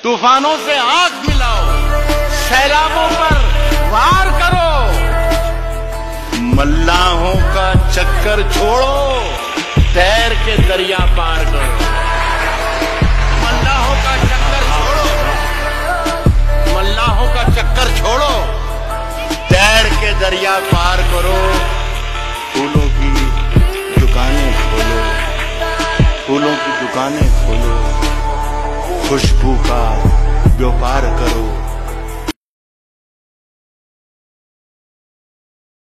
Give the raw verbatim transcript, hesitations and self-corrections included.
तूफानों से आंख मिलाओ, सैलाबों पर वार करो, मल्लाहों का चक्कर छोड़ो, तैर के दरिया पार करो। मल्लाहों का चक्कर छोड़ो, मल्लाहों का चक्कर छोड़ो, तैर के दरिया पार करो। फूलों की दुकानें खोलो, फूलों की दुकानें खोलो, खुशबू का व्यापार करो।